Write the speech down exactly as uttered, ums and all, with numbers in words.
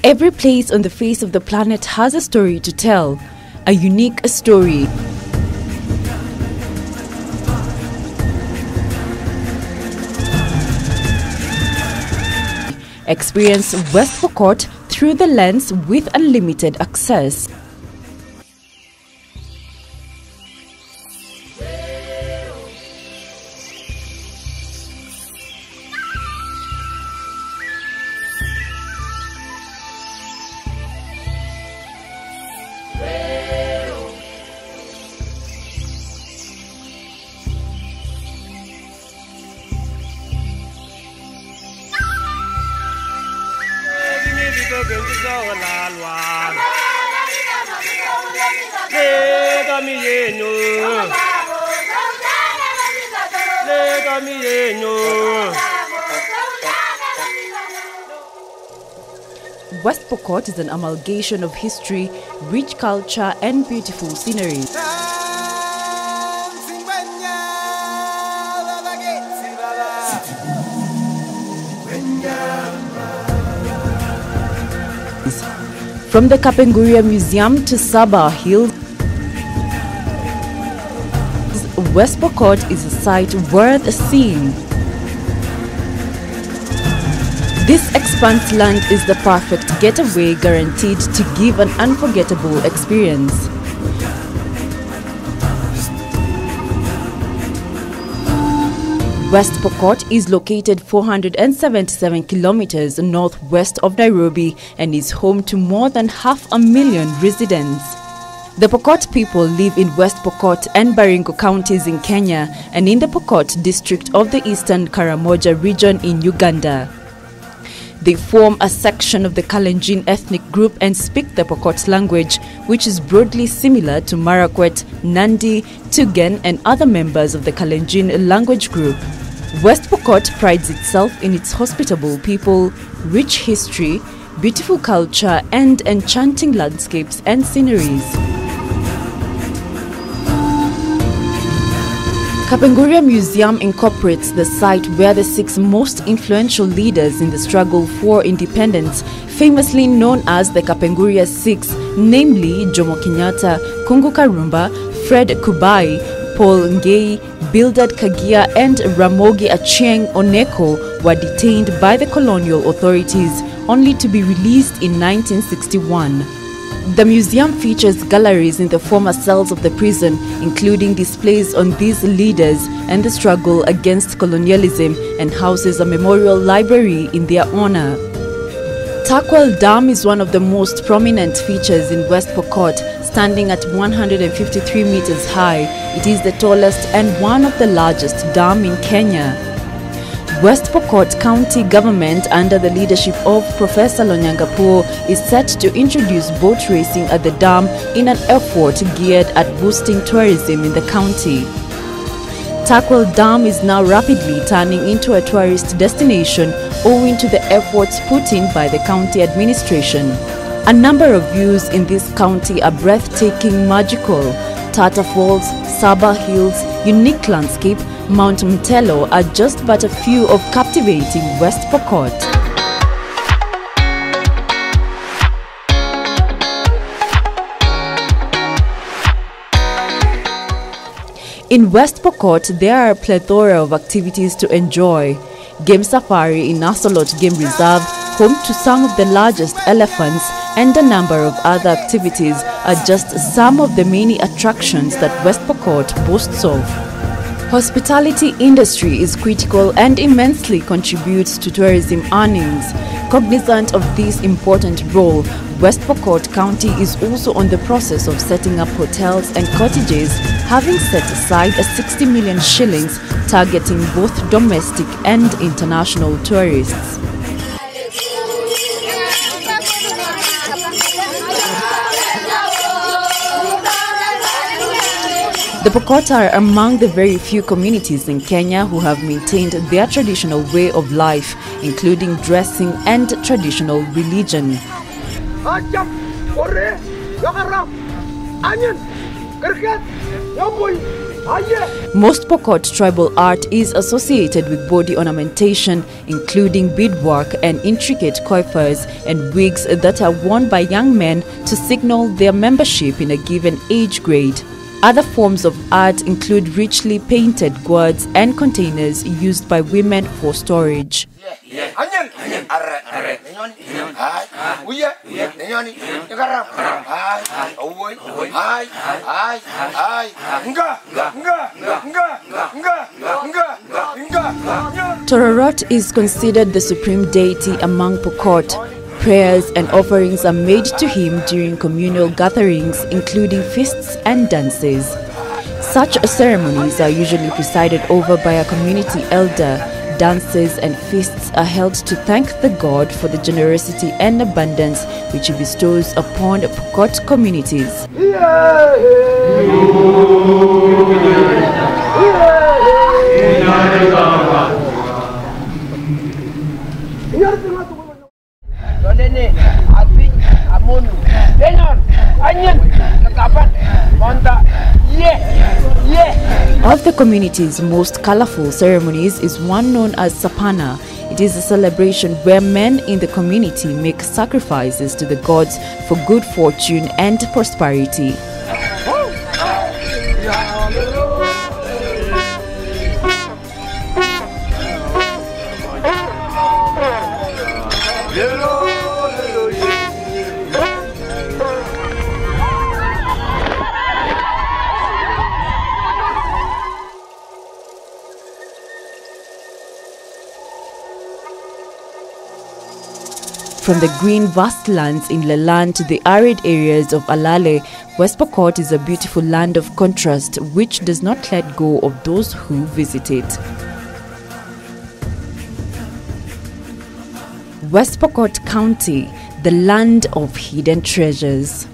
Every place on the face of the planet has a story to tell, a unique story. Experience West Pokot through the lens with unlimited access. West Pokot is an amalgamation of history, rich culture and beautiful scenery. From the Kapenguria Museum to Saba Hills, West Pokot is a site worth seeing. This expanse land is the perfect getaway, guaranteed to give an unforgettable experience. West Pokot is located four hundred seventy-seven kilometers northwest of Nairobi and is home to more than half a million residents. The Pokot people live in West Pokot and Baringo counties in Kenya and in the Pokot district of the Eastern Karamoja region in Uganda. They form a section of the Kalenjin ethnic group and speak the Pokot language, which is broadly similar to Marakwet, Nandi, Tugen and other members of the Kalenjin language group. West Pokot prides itself in its hospitable people, rich history, beautiful culture and enchanting landscapes and sceneries. Kapenguria Museum incorporates the site where the six most influential leaders in the struggle for independence, famously known as the Kapenguria Six, namely Jomo Kenyatta, Kungu Karumba, Fred Kubai, Paul Ngei, Bildad Kagia and Ramogi Achieng Oneko, were detained by the colonial authorities only to be released in nineteen sixty-one. The museum features galleries in the former cells of the prison, including displays on these leaders and the struggle against colonialism, and houses a memorial library in their honor. Takwel Dam is one of the most prominent features in West Pokot, standing at one hundred fifty-three meters high. It is the tallest and one of the largest dam in Kenya. West Pokot County government, under the leadership of Professor Lonyangapuo, is set to introduce boat racing at the dam in an effort geared at boosting tourism in the county. Takwel Dam is now rapidly turning into a tourist destination owing to the efforts put in by the county administration. A number of views in this county are breathtaking, magical. Tata Falls, Saba Hills, unique landscape, Mount Mtelo are just but a few of captivating West Pokot. In West Pokot, there are a plethora of activities to enjoy. Game safari in Asolot Game Reserve, home to some of the largest elephants, and a number of other activities are just some of the many attractions that West Pokot boasts of. Hospitality industry is critical and immensely contributes to tourism earnings. Cognizant of this important role, West Pokot County is also on the process of setting up hotels and cottages, having set aside a sixty million shillings targeting both domestic and international tourists. The Pokot are among the very few communities in Kenya who have maintained their traditional way of life, including dressing and traditional religion. Most Pokot tribal art is associated with body ornamentation, including beadwork and intricate coiffures and wigs that are worn by young men to signal their membership in a given age grade. Other forms of art include richly painted gourds and containers used by women for storage. Tororot is considered the supreme deity among Pokot. Prayers and offerings are made to him during communal gatherings, including feasts and dances. Such ceremonies are usually presided over by a community elder. Dances and feasts are held to thank the god for the generosity and abundance which he bestows upon the Pokot communities. Of the community's most colorful ceremonies is one known as Sapana. It is a celebration where men in the community make sacrifices to the gods for good fortune and prosperity. From the green vastlands in Leland to the arid areas of Alale, West Pokot is a beautiful land of contrast which does not let go of those who visit it. West Pokot County, the land of hidden treasures.